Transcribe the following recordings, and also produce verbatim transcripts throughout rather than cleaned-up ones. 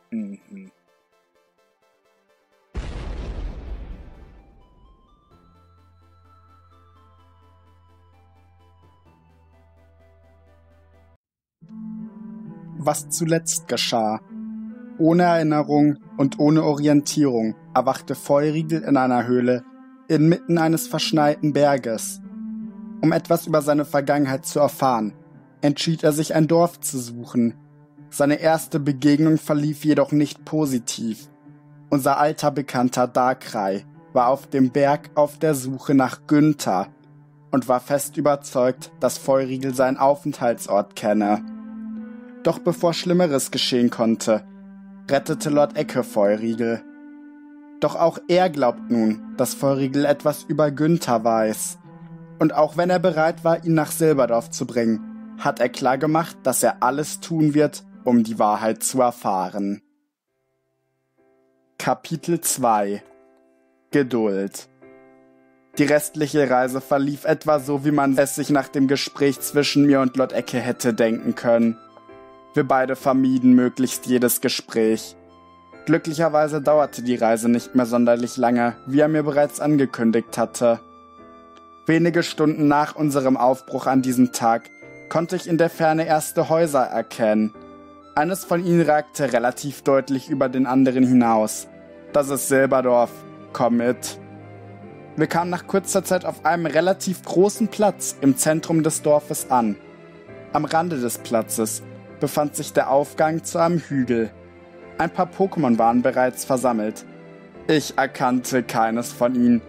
Mhm. Was zuletzt geschah. Ohne Erinnerung und ohne Orientierung erwachte Feurigel in einer Höhle inmitten eines verschneiten Berges. Um etwas über seine Vergangenheit zu erfahren, entschied er sich, ein Dorf zu suchen. Seine erste Begegnung verlief jedoch nicht positiv. Unser alter Bekannter Darkrai war auf dem Berg auf der Suche nach Günther und war fest überzeugt, dass Feurigel seinen Aufenthaltsort kenne. Doch bevor Schlimmeres geschehen konnte, rettete Lord Ecke Feurigel. Doch auch er glaubt nun, dass Feurigel etwas über Günther weiß. Und auch wenn er bereit war, ihn nach Silberdorf zu bringen, hat er klargemacht, dass er alles tun wird, um die Wahrheit zu erfahren. Kapitel zwei Geduld. Die restliche Reise verlief etwa so, wie man es sich nach dem Gespräch zwischen mir und Lord Ecke hätte denken können. Wir beide vermieden möglichst jedes Gespräch. Glücklicherweise dauerte die Reise nicht mehr sonderlich lange, wie er mir bereits angekündigt hatte. Wenige Stunden nach unserem Aufbruch an diesem Tag konnte ich in der Ferne erste Häuser erkennen. Eines von ihnen ragte relativ deutlich über den anderen hinaus. Das ist Silberdorf. Komm mit. Wir kamen nach kurzer Zeit auf einem relativ großen Platz im Zentrum des Dorfes an. Am Rande des Platzes befand sich der Aufgang zu einem Hügel. Ein paar Pokémon waren bereits versammelt. Ich erkannte keines von ihnen.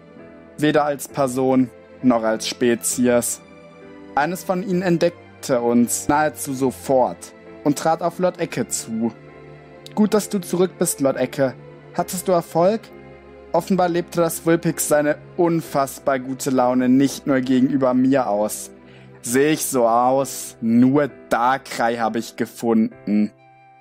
Weder als Person noch als Spezies. Eines von ihnen entdeckte uns nahezu sofort und trat auf Lord Ecke zu. Gut, dass du zurück bist, Lord Ecke. Hattest du Erfolg? Offenbar lebte das Vulpix seine unfassbar gute Laune nicht nur gegenüber mir aus. Sehe ich so aus? Nur Darkrai habe ich gefunden.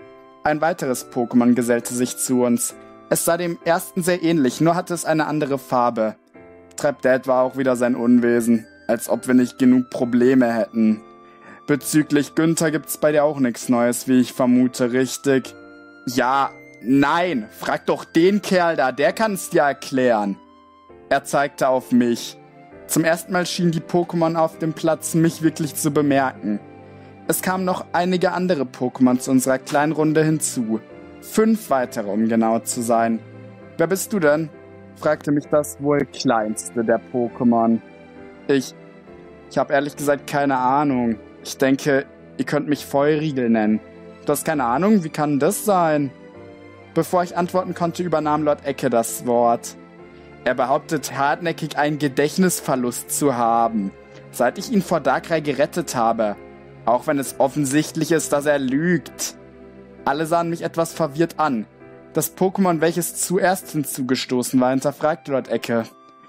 Ein weiteres Pokémon gesellte sich zu uns. Es sah dem ersten sehr ähnlich, nur hatte es eine andere Farbe. Treibt der etwa auch wieder sein Unwesen, als ob wir nicht genug Probleme hätten. Bezüglich Günther gibt's bei dir auch nichts Neues, wie ich vermute, richtig? Ja, nein, frag doch den Kerl da, der kann's dir erklären. Er zeigte auf mich. Zum ersten Mal schienen die Pokémon auf dem Platz mich wirklich zu bemerken. Es kamen noch einige andere Pokémon zu unserer kleinen Runde hinzu. Fünf weitere, um genau zu sein. Wer bist du denn? Fragte mich das wohl kleinste der Pokémon. Ich, ich habe ehrlich gesagt keine Ahnung. Ich denke, ihr könnt mich Feurigel nennen. Du hast keine Ahnung? Wie kann das sein? Bevor ich antworten konnte, übernahm Lord Ecke das Wort. Er behauptet hartnäckig, einen Gedächtnisverlust zu haben, seit ich ihn vor Darkrai gerettet habe. Auch wenn es offensichtlich ist, dass er lügt. Alle sahen mich etwas verwirrt an. Das Pokémon, welches zuerst hinzugestoßen war, hinterfragte Lord Ecke.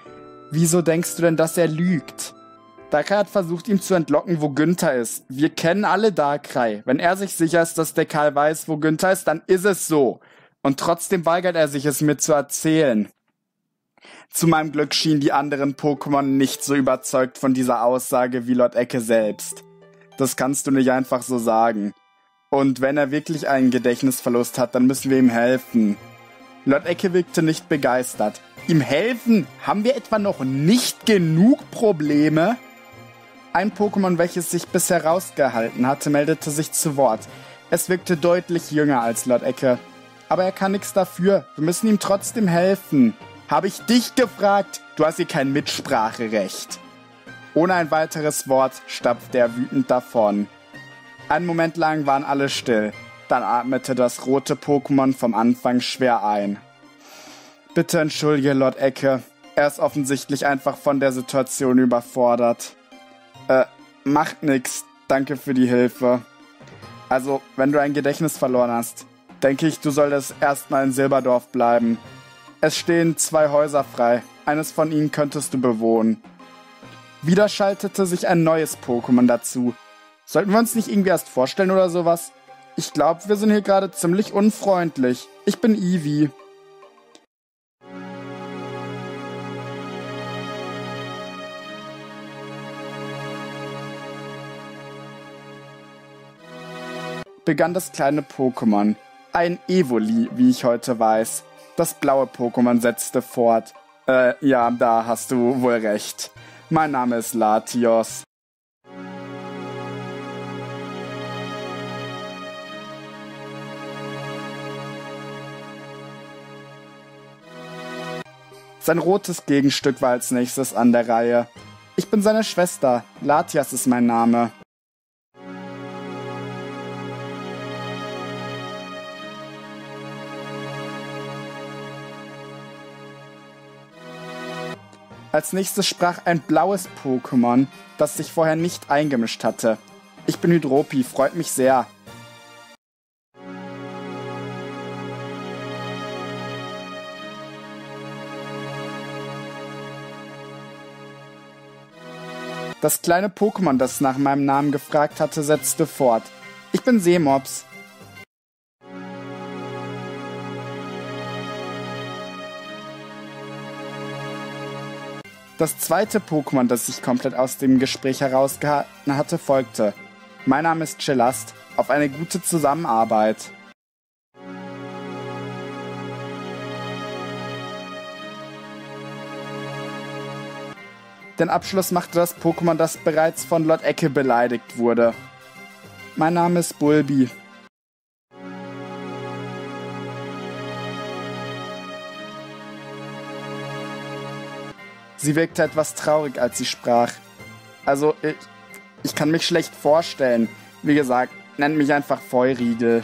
Wieso denkst du denn, dass er lügt? Darkrai hat versucht, ihm zu entlocken, wo Günther ist. Wir kennen alle Darkrai. Wenn er sich sicher ist, dass der Karl weiß, wo Günther ist, dann ist es so. Und trotzdem weigert er sich, es mir zu erzählen. Zu meinem Glück schienen die anderen Pokémon nicht so überzeugt von dieser Aussage wie Lord Ecke selbst. Das kannst du nicht einfach so sagen. Und wenn er wirklich einen Gedächtnisverlust hat, dann müssen wir ihm helfen. Lord Ecke wirkte nicht begeistert. Ihm helfen? Haben wir etwa noch nicht genug Probleme? Ein Pokémon, welches sich bisher rausgehalten hatte, meldete sich zu Wort. Es wirkte deutlich jünger als Lord Ecke. Aber er kann nichts dafür. Wir müssen ihm trotzdem helfen. Habe ich dich gefragt? Du hast hier kein Mitspracherecht. Ohne ein weiteres Wort stapfte er wütend davon. Einen Moment lang waren alle still. Dann atmete das rote Pokémon vom Anfang schwer ein. Bitte entschuldige, Lord Ecke. Er ist offensichtlich einfach von der Situation überfordert. Äh, macht nix. Danke für die Hilfe. Also, wenn du ein Gedächtnis verloren hast, denke ich, du solltest erstmal in Silberdorf bleiben. Es stehen zwei Häuser frei. Eines von ihnen könntest du bewohnen. Wieder schaltete sich ein neues Pokémon dazu. Sollten wir uns nicht irgendwie erst vorstellen oder sowas? Ich glaube, wir sind hier gerade ziemlich unfreundlich. Ich bin Eevee. Begann das kleine Pokémon. Ein Evoli, wie ich heute weiß. Das blaue Pokémon setzte fort. Äh, ja, da hast du wohl recht. Mein Name ist Latios. Sein rotes Gegenstück war als nächstes an der Reihe. Ich bin seine Schwester. Latias ist mein Name. Als nächstes sprach ein blaues Pokémon, das sich vorher nicht eingemischt hatte. Ich bin Hydropi, freut mich sehr. Das kleine Pokémon, das nach meinem Namen gefragt hatte, setzte fort. Ich bin Seemops. Das zweite Pokémon, das sich komplett aus dem Gespräch herausgehalten hatte, folgte. Mein Name ist Chelast. Auf eine gute Zusammenarbeit. Den Abschluss machte das Pokémon, das bereits von Lord Ecke beleidigt wurde. Mein Name ist Bulbi. Sie wirkte etwas traurig, als sie sprach. Also, ich, ich kann mich schlecht vorstellen. Wie gesagt, nenn mich einfach Feurigel.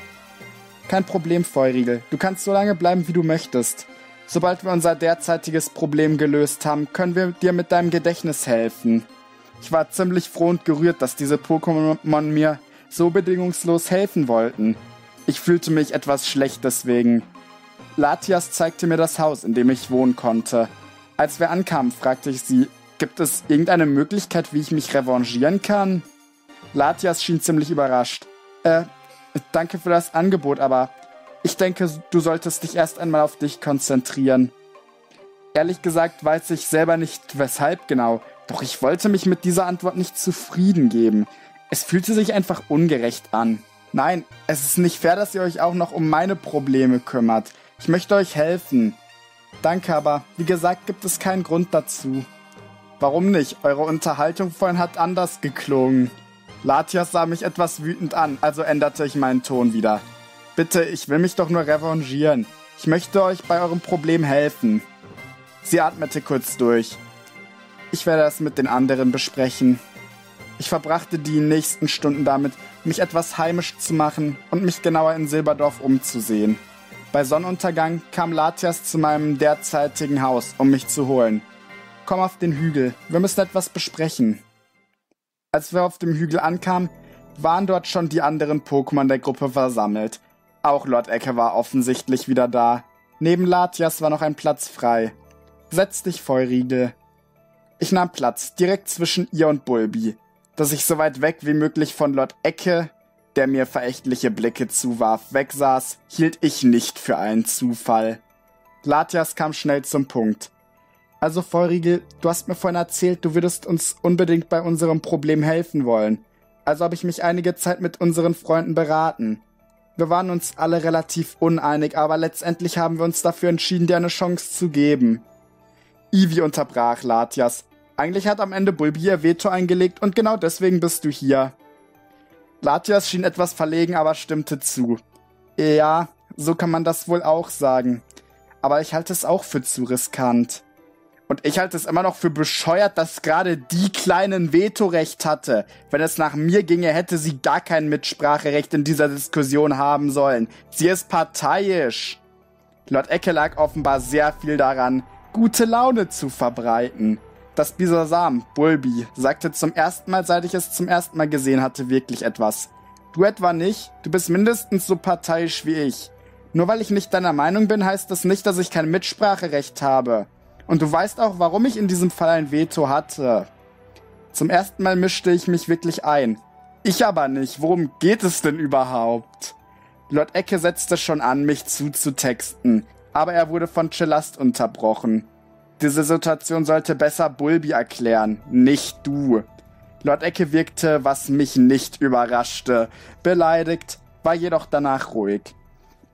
Kein Problem, Feurigel. Du kannst so lange bleiben, wie du möchtest. Sobald wir unser derzeitiges Problem gelöst haben, können wir dir mit deinem Gedächtnis helfen. Ich war ziemlich froh und gerührt, dass diese Pokémon mir so bedingungslos helfen wollten. Ich fühlte mich etwas schlecht deswegen. Latias zeigte mir das Haus, in dem ich wohnen konnte. Als wir ankamen, fragte ich sie, gibt es irgendeine Möglichkeit, wie ich mich revanchieren kann? Latias schien ziemlich überrascht. Äh, danke für das Angebot, aber ich denke, du solltest dich erst einmal auf dich konzentrieren. Ehrlich gesagt weiß ich selber nicht, weshalb genau, doch ich wollte mich mit dieser Antwort nicht zufrieden geben. Es fühlte sich einfach ungerecht an. Nein, es ist nicht fair, dass ihr euch auch noch um meine Probleme kümmert. Ich möchte euch helfen. Danke, aber wie gesagt, gibt es keinen Grund dazu. Warum nicht? Eure Unterhaltung vorhin hat anders geklungen. Latias sah mich etwas wütend an, also änderte ich meinen Ton wieder. Bitte, ich will mich doch nur revanchieren. Ich möchte euch bei eurem Problem helfen. Sie atmete kurz durch. Ich werde das mit den anderen besprechen. Ich verbrachte die nächsten Stunden damit, mich etwas heimisch zu machen und mich genauer in Silberdorf umzusehen. Bei Sonnenuntergang kam Latias zu meinem derzeitigen Haus, um mich zu holen. Komm auf den Hügel, wir müssen etwas besprechen. Als wir auf dem Hügel ankamen, waren dort schon die anderen Pokémon der Gruppe versammelt. Auch Lord Ecke war offensichtlich wieder da. Neben Latias war noch ein Platz frei. Setz dich, Feurigel. Ich nahm Platz, direkt zwischen ihr und Bulbi. Dass ich so weit weg wie möglich von Lord Ecke, der mir verächtliche Blicke zuwarf, wegsaß, hielt ich nicht für einen Zufall. Latias kam schnell zum Punkt. Also, Feurigel, du hast mir vorhin erzählt, du würdest uns unbedingt bei unserem Problem helfen wollen. Also habe ich mich einige Zeit mit unseren Freunden beraten. Wir waren uns alle relativ uneinig, aber letztendlich haben wir uns dafür entschieden, dir eine Chance zu geben. Ivy unterbrach Latias. Eigentlich hat am Ende Bulbi ihr Veto eingelegt und genau deswegen bist du hier. Latias schien etwas verlegen, aber stimmte zu. Ja, so kann man das wohl auch sagen. Aber ich halte es auch für zu riskant. Und ich halte es immer noch für bescheuert, dass gerade die Kleinen Vetorecht hatte. Wenn es nach mir ginge, hätte sie gar kein Mitspracherecht in dieser Diskussion haben sollen. Sie ist parteiisch. Lord Ecke lag offenbar sehr viel daran, gute Laune zu verbreiten. Das Bisasam, Bulbi, sagte zum ersten Mal, seit ich es zum ersten Mal gesehen hatte, wirklich etwas. Du etwa nicht? Du bist mindestens so parteiisch wie ich. Nur weil ich nicht deiner Meinung bin, heißt das nicht, dass ich kein Mitspracherecht habe. Und du weißt auch, warum ich in diesem Fall ein Veto hatte. Zum ersten Mal mischte ich mich wirklich ein. Ich aber nicht. Worum geht es denn überhaupt? Lord Ecke setzte schon an, mich zuzutexten, aber er wurde von Chelast unterbrochen. Diese Situation sollte besser Bulbi erklären, nicht du. Lord Ecke wirkte, was mich nicht überraschte, beleidigt, war jedoch danach ruhig.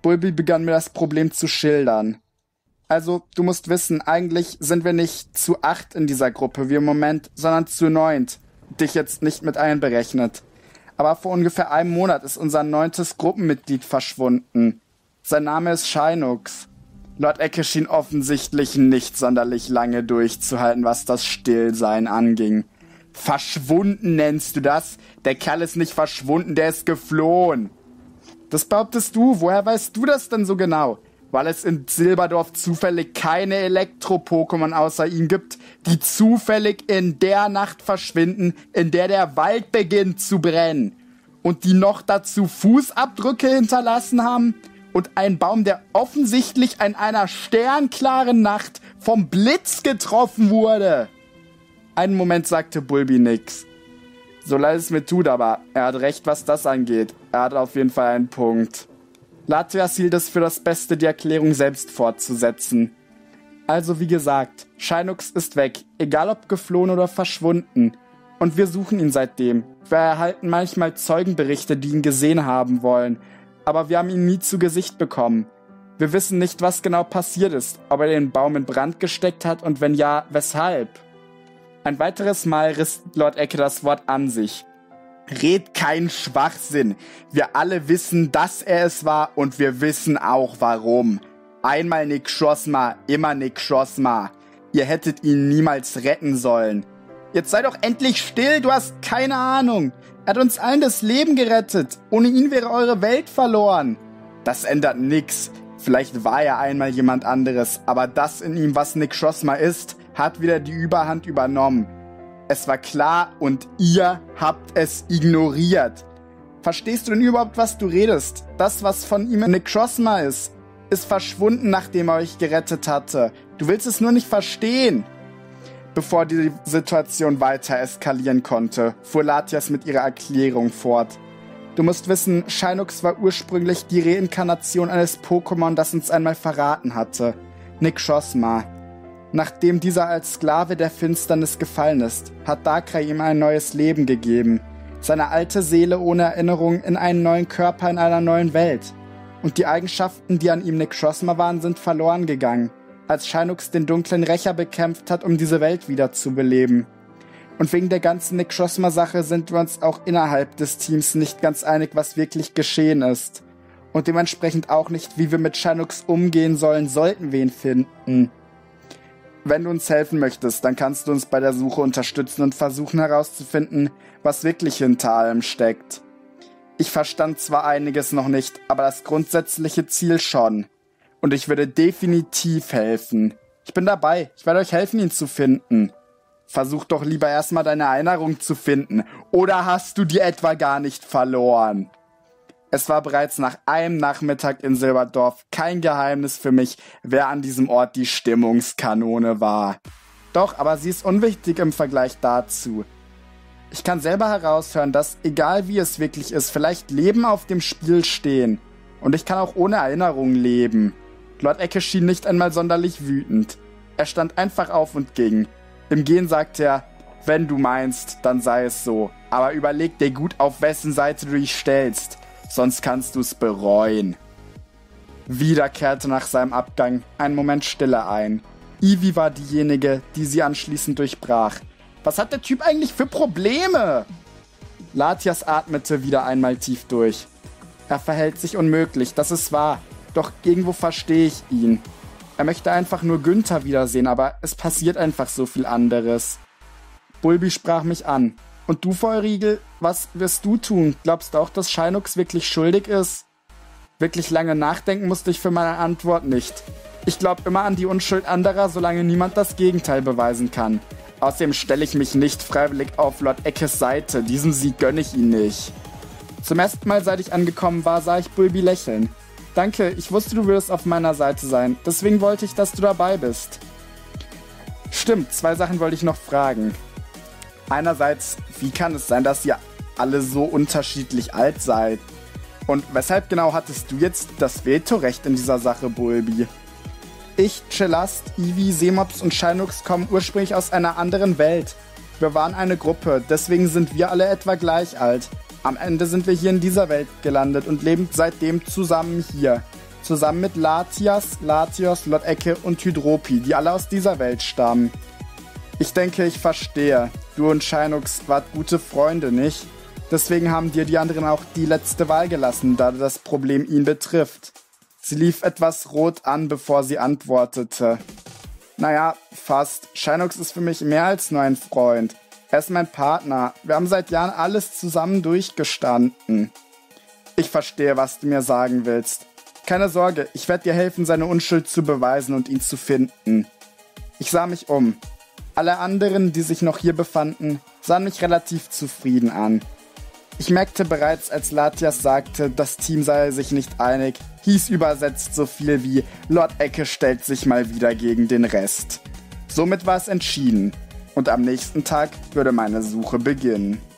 Bulbi begann mir das Problem zu schildern. Also, du musst wissen, eigentlich sind wir nicht zu acht in dieser Gruppe wie im Moment, sondern zu neunt. Dich jetzt nicht mit einberechnet. Aber vor ungefähr einem Monat ist unser neuntes Gruppenmitglied verschwunden. Sein Name ist Shynux. Lord Ecke schien offensichtlich nicht sonderlich lange durchzuhalten, was das Stillsein anging. Verschwunden nennst du das? Der Kerl ist nicht verschwunden, der ist geflohen. Das behauptest du, woher weißt du das denn so genau? Weil es in Silberdorf zufällig keine Elektro-Pokémon außer ihm gibt, die zufällig in der Nacht verschwinden, in der der Wald beginnt zu brennen. Und die noch dazu Fußabdrücke hinterlassen haben? Und ein Baum, der offensichtlich in einer sternklaren Nacht vom Blitz getroffen wurde. Einen Moment sagte Bulbi nix. So leid es mir tut, aber er hat recht, was das angeht. Er hat auf jeden Fall einen Punkt. Latias hielt es für das Beste, die Erklärung selbst fortzusetzen. Also wie gesagt, Shynux ist weg, egal ob geflohen oder verschwunden. Und wir suchen ihn seitdem. Wir erhalten manchmal Zeugenberichte, die ihn gesehen haben wollen. Aber wir haben ihn nie zu Gesicht bekommen. Wir wissen nicht, was genau passiert ist, ob er den Baum in Brand gesteckt hat und wenn ja, weshalb. Ein weiteres Mal riss Lord Ecke das Wort an sich. Red keinen Schwachsinn. Wir alle wissen, dass er es war und wir wissen auch warum. Einmal Nick Schosma, immer Nick Schosma. Ihr hättet ihn niemals retten sollen. Jetzt sei doch endlich still, du hast keine Ahnung. Er hat uns allen das Leben gerettet. Ohne ihn wäre eure Welt verloren. Das ändert nix. Vielleicht war er einmal jemand anderes, aber das in ihm, was Nick Schosma ist, hat wieder die Überhand übernommen. Es war klar und ihr habt es ignoriert. Verstehst du denn überhaupt, was du redest? Das, was von ihm Nick Schosma ist, ist verschwunden, nachdem er euch gerettet hatte. Du willst es nur nicht verstehen. Bevor die Situation weiter eskalieren konnte, fuhr Latias mit ihrer Erklärung fort. Du musst wissen, Shynux war ursprünglich die Reinkarnation eines Pokémon, das uns einmal verraten hatte. Nick Schosma. Nachdem dieser als Sklave der Finsternis gefallen ist, hat Darkrai ihm ein neues Leben gegeben. Seine alte Seele ohne Erinnerung in einen neuen Körper in einer neuen Welt. Und die Eigenschaften, die an ihm Nick Schosma waren, sind verloren gegangen, als Shynux den dunklen Rächer bekämpft hat, um diese Welt wieder zu beleben. Und wegen der ganzen Nick Schosma-Sache sind wir uns auch innerhalb des Teams nicht ganz einig, was wirklich geschehen ist. Und dementsprechend auch nicht, wie wir mit Shynux umgehen sollen, sollten wir ihn finden. Wenn du uns helfen möchtest, dann kannst du uns bei der Suche unterstützen und versuchen herauszufinden, was wirklich hinter allem steckt. Ich verstand zwar einiges noch nicht, aber das grundsätzliche Ziel schon. Und ich würde definitiv helfen. Ich bin dabei, ich werde euch helfen, ihn zu finden. Versuch doch lieber erstmal deine Erinnerung zu finden. Oder hast du die etwa gar nicht verloren? Es war bereits nach einem Nachmittag in Silberdorf kein Geheimnis für mich, wer an diesem Ort die Stimmungskanone war. Doch, aber sie ist unwichtig im Vergleich dazu. Ich kann selber heraushören, dass, egal wie es wirklich ist, vielleicht Leben auf dem Spiel stehen. Und ich kann auch ohne Erinnerung leben. Lord Ecke schien nicht einmal sonderlich wütend. Er stand einfach auf und ging. Im Gehen sagte er, wenn du meinst, dann sei es so. Aber überleg dir gut, auf wessen Seite du dich stellst. Sonst kannst du's bereuen. Wieder kehrte nach seinem Abgang ein Moment Stille ein. Ivy war diejenige, die sie anschließend durchbrach. Was hat der Typ eigentlich für Probleme? Latias atmete wieder einmal tief durch. Er verhält sich unmöglich, das ist wahr. Doch irgendwo verstehe ich ihn. Er möchte einfach nur Günther wiedersehen, aber es passiert einfach so viel anderes. Bulbi sprach mich an. Und du, Feurigel, was wirst du tun? Glaubst du auch, dass Shynux wirklich schuldig ist? Wirklich lange nachdenken musste ich für meine Antwort nicht. Ich glaube immer an die Unschuld anderer, solange niemand das Gegenteil beweisen kann. Außerdem stelle ich mich nicht freiwillig auf Lord Eckes Seite. Diesen Sieg gönne ich ihm nicht. Zum ersten Mal, seit ich angekommen war, sah ich Bulbi lächeln. Danke, ich wusste, du würdest auf meiner Seite sein. Deswegen wollte ich, dass du dabei bist. Stimmt, zwei Sachen wollte ich noch fragen. Einerseits, wie kann es sein, dass ihr alle so unterschiedlich alt seid? Und weshalb genau hattest du jetzt das Vetorecht in dieser Sache, Bulbi? Ich, Chelast, Ivy, Seemops und Shynux kommen ursprünglich aus einer anderen Welt. Wir waren eine Gruppe, deswegen sind wir alle etwa gleich alt. Am Ende sind wir hier in dieser Welt gelandet und leben seitdem zusammen hier. Zusammen mit Latias, Latios, Lotecke und Hydropi, die alle aus dieser Welt stammen. Ich denke, ich verstehe. Du und Shinox wart gute Freunde, nicht? Deswegen haben dir die anderen auch die letzte Wahl gelassen, da das Problem ihn betrifft. Sie lief etwas rot an, bevor sie antwortete. Naja, fast. Shinox ist für mich mehr als nur ein Freund. Er ist mein Partner. Wir haben seit Jahren alles zusammen durchgestanden. Ich verstehe, was du mir sagen willst. Keine Sorge, ich werde dir helfen, seine Unschuld zu beweisen und ihn zu finden. Ich sah mich um. Alle anderen, die sich noch hier befanden, sahen mich relativ zufrieden an. Ich merkte bereits, als Latias sagte, das Team sei sich nicht einig, hieß übersetzt so viel wie Lord Ecke stellt sich mal wieder gegen den Rest. Somit war es entschieden und am nächsten Tag würde meine Suche beginnen.